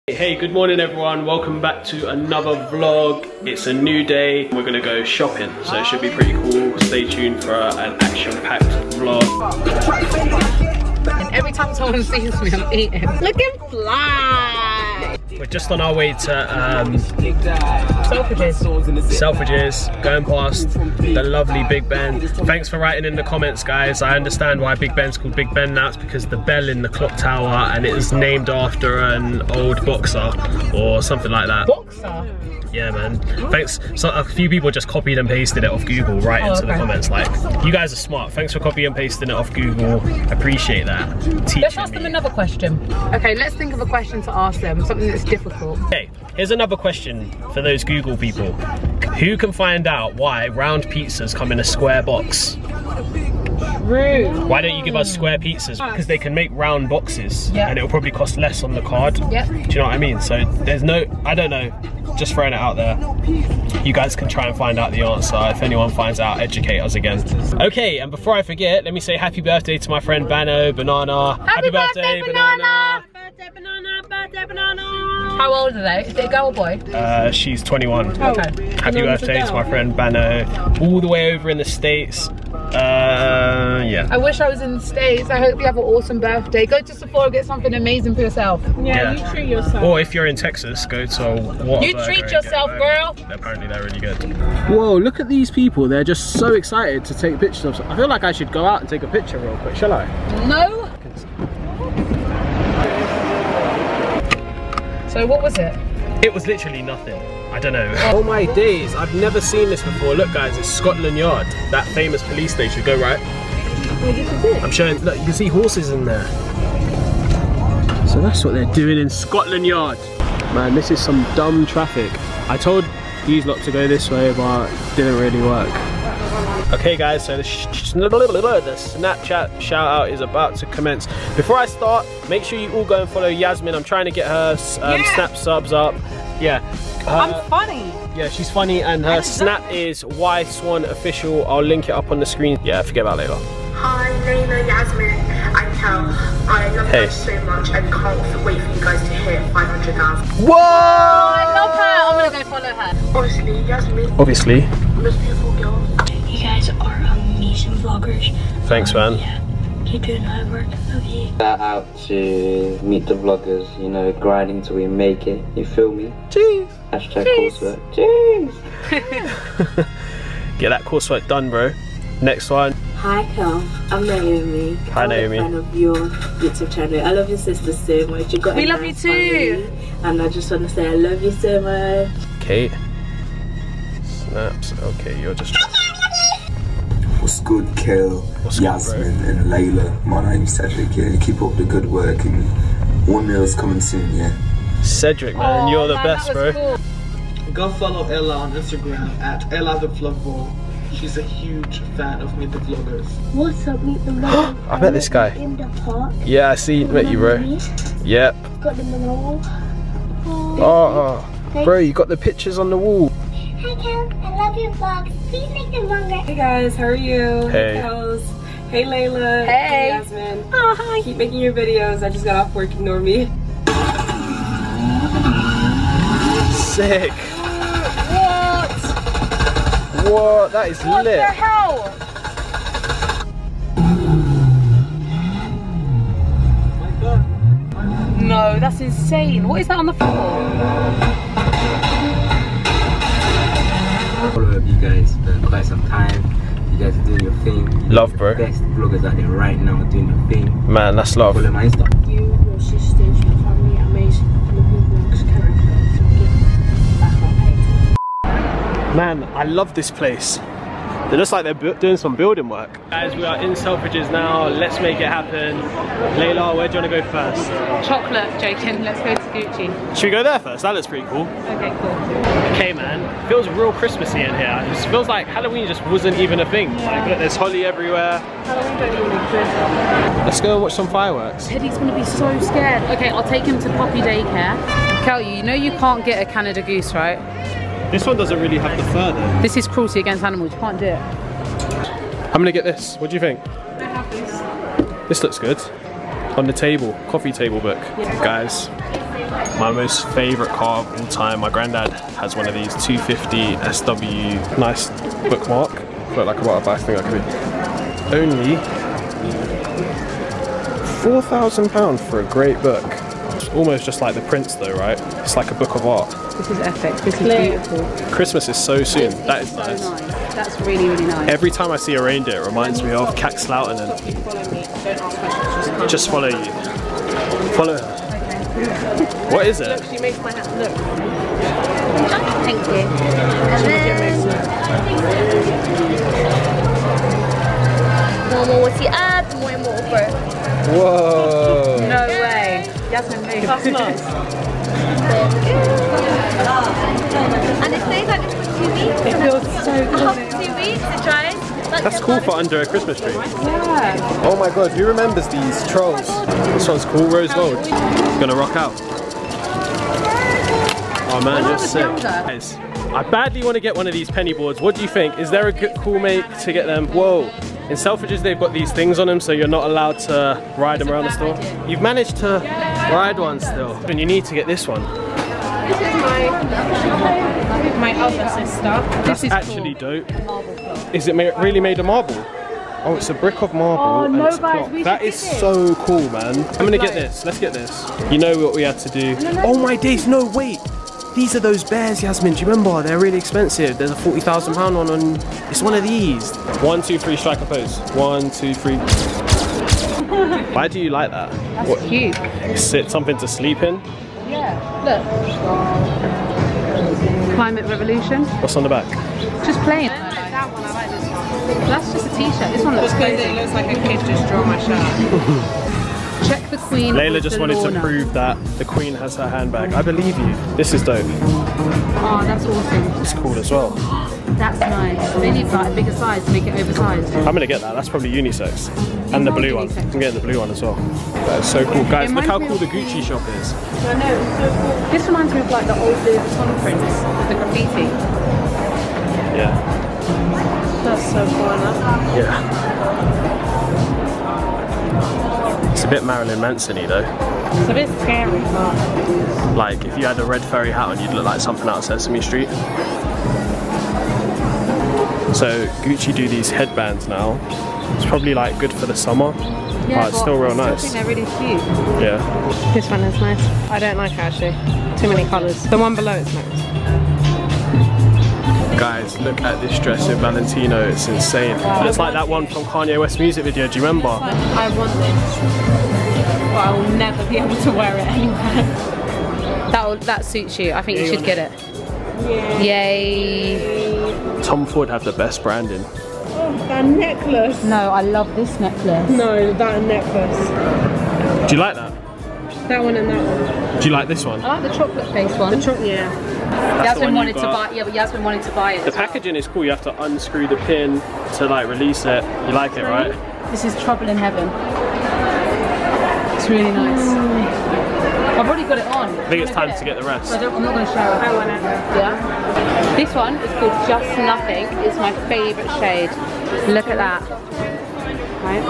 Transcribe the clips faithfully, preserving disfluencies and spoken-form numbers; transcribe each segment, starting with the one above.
Hey, good morning everyone, welcome back to another vlog. It's a new day, we're gonna go shopping, so it should be pretty cool. Stay tuned for an action-packed vlog. And every time someone sees me, I'm eating. Looking fly! We're just on our way to um, Selfridges. Selfridges, going past the lovely Big Ben. Thanks for writing in the comments, guys. I understand why Big Ben's called Big Ben now. It's because the bell in the clock tower, and it is named after an old boxer or something like that. Boxer? Yeah, man. Thanks. So a few people just copied and pasted it off Google right oh, into okay. the comments. Like, you guys are smart. Thanks for copying and pasting it off Google. Appreciate that. Teaching let's ask me. them another question. Okay, let's think of a question to ask them. Something that's difficult. Okay, here's another question for those Google people. Who can find out why round pizzas come in a square box? Rude. Why don't you give us square pizzas? Because they can make round boxes, yep. and it'll probably cost less on the card. Yep. Do you know what I mean? So there's no, I don't know, just throwing it out there. You guys can try and find out the answer. If anyone finds out, educate us again. Okay, and before I forget, let me say happy birthday to my friend Bano Banana. Happy, happy birthday, birthday, Banana! Birthday, Banana! Birthday, Banana! How old are they? Is it a girl or boy? Uh, she's twenty-one. Oh, okay. Happy birthday to my friend Bano, all the way over in the States. Uh, yeah. I wish I was in the States. I hope you have an awesome birthday. Go to Sephora, get something amazing for yourself. Yeah, yeah. you treat yourself. Or if you're in Texas, go to Whataburger. You treat yourself, girl. Apparently they're really good. Whoa, look at these people. They're just so excited to take pictures of. I feel like I should go out and take a picture real quick. Shall I? No. So what was it? It was literally nothing. I don't know. Oh my days, I've never seen this before. Look guys, it's Scotland Yard, that famous police station. Go right. Wait, this is it. I'm showing, look, you can see horses in there. So that's what they're doing in Scotland Yard. Man, this is some dumb traffic. I told these lot to go this way, but it didn't really work. Okay guys, so the, sh the Snapchat shout out is about to commence. Before I start, make sure you all go and follow Yasmin. I'm trying to get her um, yeah. Snap subs up. Yeah. Uh, I'm funny. Yeah, she's funny, and her Snap is Y Swan Official. I'll link it up on the screen. Yeah, forget about Layla. Hi, Layla, Yasmin, and Kel. I love hey. you guys so much and can't wait for you guys to hit five hundred thousand. Whoa! I love her. I'm gonna go follow her. Honestly, Yasmin. Obviously. Most beautiful girl. You guys are amazing vloggers. Thanks, man. Yeah, keep doing hard work. Love you. Shout out to Meet the Vloggers, you know, grinding till we make it. You feel me? Jeez. Hashtag coursework. Jeez. Get that coursework done, bro. Next one. Hi, Kel. I'm Naomi. Hi, I'm Naomi. I'm a fan of your YouTube channel. I love your sister so much. You got we a love nice you too. family, and I just want to say I love you so much. Kate. Snaps. Okay, you're just. What's good, Kel, Yasmin, good, and Layla? My name's Cedric. Yeah, keep up the good work, and one meal's coming soon. Yeah. Cedric, man, oh, you're the man, best, bro. Cool. Go follow Ella on Instagram at Ella the Vlogger. She's a huge fan of Meet the Vloggers. What's up, Meet the Vloggers? I met this guy. In the park. Yeah, I see. Met you, bro. Yep. Got them on the wall. Oh, oh, bro, you got the pictures on the wall. Hi, Kel. I love your vlogs. Please make them longer. Hey guys, how are you? Hey. Hey Kels. Hey Layla. Hey. Hey Yasmin. Oh, hi. Keep making your videos. I just got off work. Ignore me. Sick. What? What? That is What lit. the hell? No, that's insane. What is that on the floor? Follow up you guys for quite some time. You guys are doing your thing. Love, bro. Best vloggers out there right now doing your thing. Man, that's love. Follow my Insta. You, your sisters, your family, amazing. Love your vlogs, character. That's my page. Man, I love this place. It looks like they're bu doing some building work. Guys, we are in Selfridges now. Let's make it happen. Layla, where do you want to go first? Chocolate, joking. Let's go to Gucci. Should we go there first? That looks pretty cool. Okay, cool. Okay, man. It feels real Christmassy in here. It just feels like Halloween just wasn't even a thing. Yeah. Like, look, there's holly everywhere. Halloween don't even exist. Let's go and watch some fireworks. Teddy's gonna be so scared. Okay, I'll take him to Poppy Daycare. Kel, you know you can't get a Canada Goose, right? This one doesn't really have the fur though. This is cruelty against animals. You can't do it. I'm gonna get this. What do you think? I have this. This looks good. On the table, coffee table book. Yeah. Guys, My most favourite car of all time. My granddad has one of these two fifty S W. Nice bookmark. Look like about a bad thing I could be. Only four thousand pounds for a great book. It's almost just like The Prince though, right? It's like a book of art. This is epic. This is beautiful. Christmas is so soon. This that is so nice. nice. That's really, really nice. Every time I see a reindeer, it reminds me of Cax Slough. Just follow you. Follow her. Okay. What is it? Look, she makes my hat look. Thank you. Whoa. No way. Yasmin, move. That's nice. And it stays like this for two weeks. It feels so good. After two weeks, it dries. Like That's cool for under a Christmas tree. Yeah. Oh my god, who remembers these trolls? This one's cool, Rose Gold. It's gonna rock out. Oh man, you're sick. Guys, I badly want to get one of these penny boards. What do you think? Is there a good cool make to get them? Whoa. In Selfridges they've got these things on them so you're not allowed to ride them around the store. You've managed to ride one still. And you need to get this one. This is my my other sister. That's actually dope. Is it ma really made of marble? Oh, it's a brick of marble. Oh, and no, it's a guys, clock. we That should is get so cool, man. I'm gonna get this. Let's get this. You know what we had to do. No, no, oh my days, no, wait. These are those bears, Yasmin. Do you remember? They're really expensive. There's a forty thousand pound one on. It's one of these. One, two, three, strike a pose. One, two, three. Why do you like that? That's what, cute. Is it something to sleep in? Yeah. Look. Climate Revolution. What's on the back? Just plain. I like that one. I like this one. That's just a t-shirt. This one looks Because crazy. it looks like a kid just drew my shirt. Check the Queen. Layla with just the wanted to Lorna. prove that the Queen has her handbag. I believe you. This is dope. Oh, that's awesome. It's cool as well. That's nice. They need like a bigger size to make it oversized. I'm gonna get that. That's probably unisex. And the blue one. unisex. I'm getting the blue one as well. That is so cool. Guys, It look how reminds cool me the Gucci shop is. I know, it's so cool. This reminds me of like the old Louis Vuitton prints, the graffiti. Yeah. That's so fun. Huh? Yeah. It's a bit Marilyn Manson-y though. It's a bit scary, but Like if you had a red furry hat on, you'd look like something out of Sesame Street. So Gucci do these headbands now. It's probably like good for the summer. Yeah, but it's still real I still nice. think they're really cute. Yeah. this one is nice. I don't like it actually. Too many colours. The one below is nice. Guys, look at this dress in Valentino. It's insane. It's like that one from Kanye West's music video. Do you remember? I want this, but I will never be able to wear it anywhere. That will, that suits you. I think Yeah, you you should want get it. Yay! Tom Ford have the best branding. Oh, that necklace. No, I love this necklace. No, that necklace. Do you like that? That one and that one. Do you like this one? I like the chocolate face one. The chocolate, yeah. the Yasmin one you wanted to got. buy. Yeah, but Yasmin wanted to buy it. The as well. packaging is cool. You have to unscrew the pin to like release it. You like it, right? This is Trouble in Heaven. It's really nice. I've already got it on. I think it's time to get the rest. So I don't, I'm not going to share it. I want it. Yeah. This one is called Just Nothing. It's my favourite shade. Look at that. Right.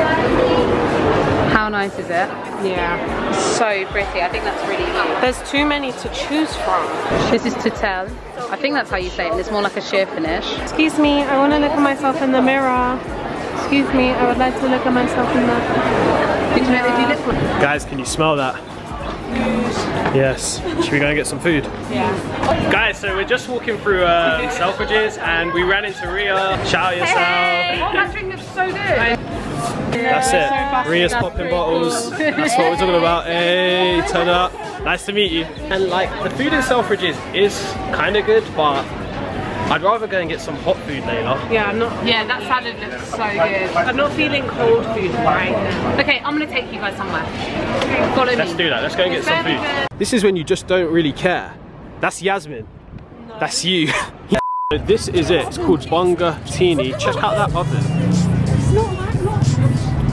How nice is it? Yeah. So pretty. I think that's really cute. There's too many to choose from. This is Tutel. I think that's how you say it. And it's more like a sheer finish. Excuse me, I want to look at myself in the mirror. Excuse me, I would like to look at myself in the Did you know they do lip gloss? Guys, can you smell that? Yes. Should we go and get some food? Yeah. Guys, so we're just walking through uh, Selfridges and we ran into Ria. Shout yourself. Oh, that drink looks so good. That's it. Ria's popping bottles. That's what we're talking about. Hey, turn up. Nice to meet you. And like the food in Selfridges is kind of good, but I'd rather go and get some hot food later. Yeah, I'm not. Yeah, that salad looks so good. I'm not feeling cold food right now. Okay, I'm gonna take you guys somewhere. Follow Let's me. do that. Let's go and get some food. This is when you just don't really care. That's Yasmin. No. That's you. So this is it. It's called Bunga Tini. Check out that oven. It's not like not.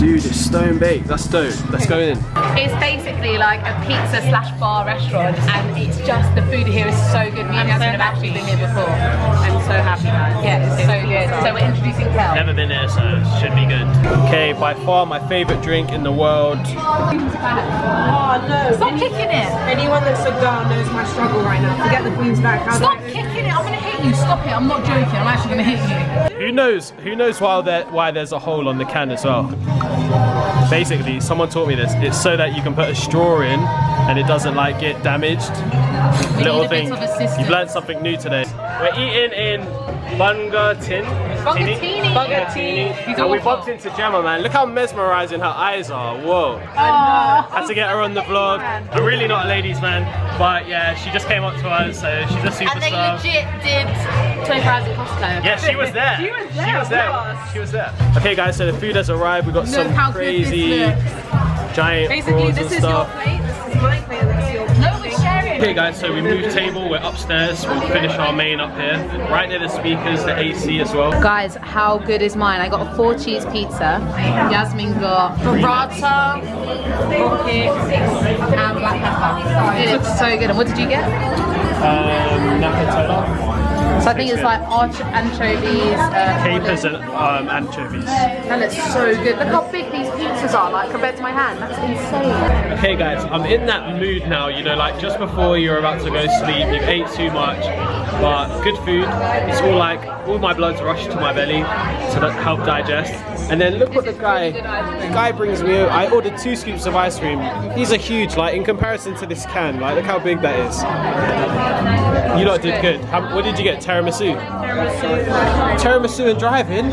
Dude, it's stone baked. That's dope. Let's go in. It's basically like a pizza slash bar restaurant, and it's just the food here is so good. Me and Yasmin have actually been here before. I'm so happy, guys. Yeah, it's so good. So we're introducing Kel. Never been here, so it should be good. Okay, by far my favourite drink in the world. Oh no! Stop kicking it. Anyone that's a girl knows my struggle right now. Forget the queen's back. How Stop kicking it. I'm gonna hit you. Stop it. I'm not joking. I'm actually gonna hit you. Who knows? Who knows why there why there's a hole on the can as well? Basically, someone taught me this. It's so that you can put a straw in and it doesn't like get damaged. We Little need a thing. bit of assistance. You've learned something new today. We're eating in Bungatini. Bungatini. Bungatini. And we bumped into Gemma, man. Look how mesmerizing her eyes are. Whoa. Oh. Had to get her on the vlog. I'm really not a ladies man, but yeah, she just came up to us, so she's a superstar. And they legit did twenty-four hours at Costco. Yeah, she was there. She was there. She was there. She was there. Okay, guys, so the food has arrived. We've got Look some how good crazy this looks. giant Basically, prawns this and is stuff. your plate. This is my plate. That's your plate. No, we're sharing. Okay guys, so we moved table, we're upstairs, we'll finish our main up here. Right near the speakers, the A C as well. Guys, how good is mine? I got a four cheese pizza. Yasmin got burrata, rocket, and black pepper. It looks so good. And what did you get? Um, Nakatola. So I think it's like arch anchovies. Uh, Capers and um, anchovies. That looks so good. Look how big these pizzas are, like compared to my hand. That's insane. Okay guys, I'm in that mood now, you know, like just before you're about to go sleep, you've ate too much, but good food. It's all like, all my blood's rushed to my belly to help digest. And then look what the guy, the guy brings me over. I ordered two scoops of ice cream. These are huge, like in comparison to this can, like look how big that is. You lot did good. How, what did you get? Tiramisu? Tiramisu. Tiramisu and driving?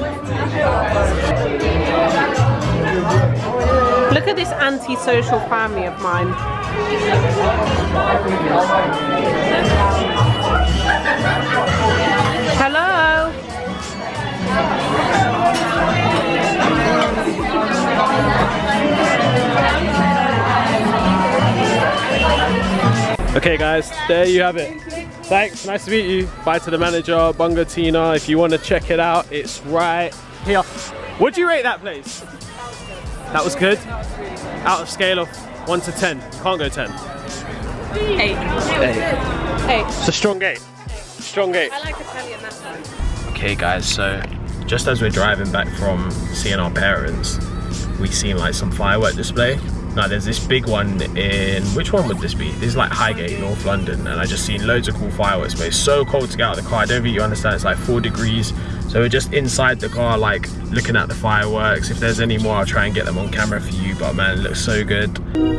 Look at this anti-social family of mine. Hello? Okay guys, there you have it. Thanks, nice to meet you. Bye to the manager, Bungatina. If you want to check it out, it's right here. Would you rate that place? That was good? Out of scale of one to ten. Can't go ten. Eight. Eight. Eight. It's a strong eight. Strong eight. I like Italian, that's fine. Okay guys, so just as we're driving back from seeing our parents, we seen like some firework display. Now there's this big one in, which one would this be? This is like Highgate, North London, and I just seen loads of cool fireworks, but it's so cold to get out of the car. I don't think you understand, it's like four degrees. So we're just inside the car, like looking at the fireworks. If there's any more, I'll try and get them on camera for you, but man, it looks so good.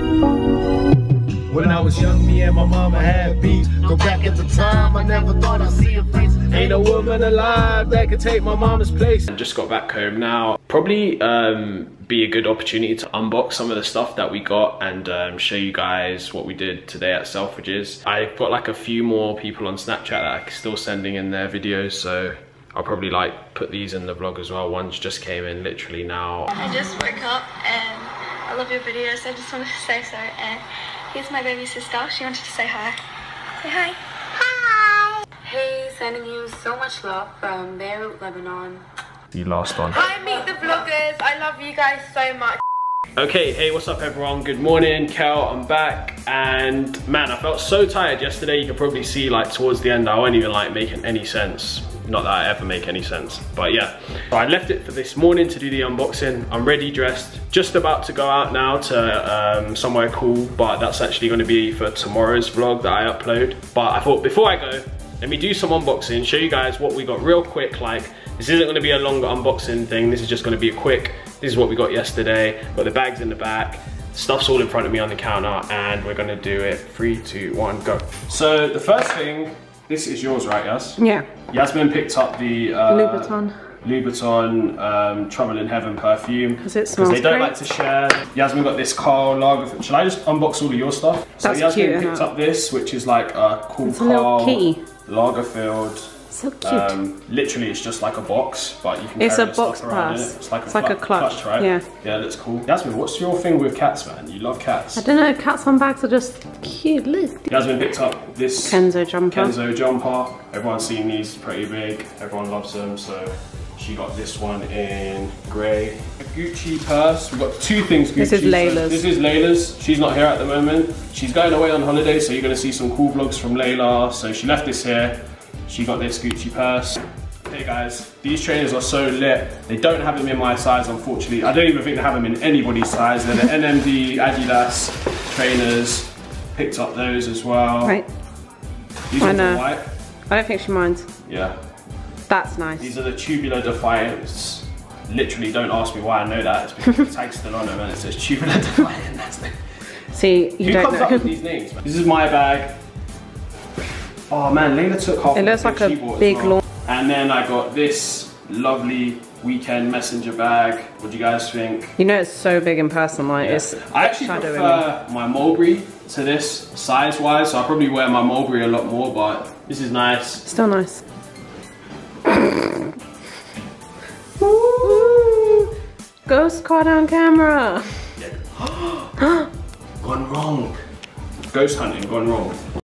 When I was young, me and my mama had beef. Go back at the time, I never thought I'd see a face. Ain't a woman alive that could take my mama's place. Just got back home now. Probably um, be a good opportunity to unbox some of the stuff that we got and um, show you guys what we did today at Selfridges. I've got like a few more people on Snapchat that are still sending in their videos, so I'll probably like put these in the vlog as well. One's just came in literally now. I just woke up and I love your videos. I just wanted to say so. And here's my baby sister. She wanted to say hi. Say hi. Hi. Hey, sending you so much love from Beirut, Lebanon. You last on. Hi, Meet the Vloggers. I love you guys so much. Okay, hey, what's up everyone? Good morning, Kel, I'm back. And man, I felt so tired yesterday. You can probably see like towards the end, I wasn't even like making any sense. Not that I ever make any sense, but yeah. So I left it for this morning to do the unboxing. I'm ready, dressed, just about to go out now to um, somewhere cool, but that's actually gonna be for tomorrow's vlog that I upload. But I thought before I go, let me do some unboxing, show you guys what we got real quick. Like, this isn't gonna be a longer unboxing thing. This is just gonna be a quick, this is what we got yesterday. Got the bags in the back. Stuff's all in front of me on the counter, and we're gonna do it. Three, two, one, go. So the first thing, this is yours, right, Yas? Yeah. Yasmin picked up the uh, Louboutin. Louboutin um, Trouble in Heaven perfume. Because it smells they don't great. like to share. Yasmin got this Carl Lagerfeld. Shall I just unbox all of your stuff? That's so Yasmin cute, picked isn't it? up this, which is like a cool It's a little Carl kitty. Lagerfeld. So cute. Um, literally, it's just like a box, but you can It's carry a the box stuff around in plus. it. It's like a, It's like a clutch, clutch, right? yeah. Yeah, that's cool. Yasmin, what's your thing with cats, man? You love cats. I don't know, cats on bags are just cute. Look. Yasmin picked up this Kenzo jumper. Kenzo jumper. Everyone's seen these, pretty big. Everyone loves them, so She got this one in grey. A Gucci purse. We've got two things Gucci. This is Layla's. So this is Layla's. She's not here at the moment. She's going away on holiday, so you're going to see some cool vlogs from Layla. So she left this here. She got this Gucci purse. Hey guys, these trainers are so lit. They don't have them in my size, unfortunately. I don't even think they have them in anybody's size. They're the N M D Adidas trainers. Picked up those as well. Right. These I ones know. are white. I don't think she minds. Yeah. That's nice. These are the Tubular Defiance. Literally, don't ask me why I know that. It's because the tag's still on them and it says Tubular Defiant. That's the... See, you Who don't comes know. up with these names? This is my bag. Oh man, Layla took half It of looks the like thing a she bought as big well. lawn. And then I got this lovely weekend messenger bag. What do you guys think? You know it's so big in person, like Yeah. it's I actually shadowing prefer my Mulberry to this size-wise, so I probably wear my Mulberry a lot more, but this is nice. Still nice. Ghost caught on camera. Yeah. Gone wrong. Ghost hunting gone wrong.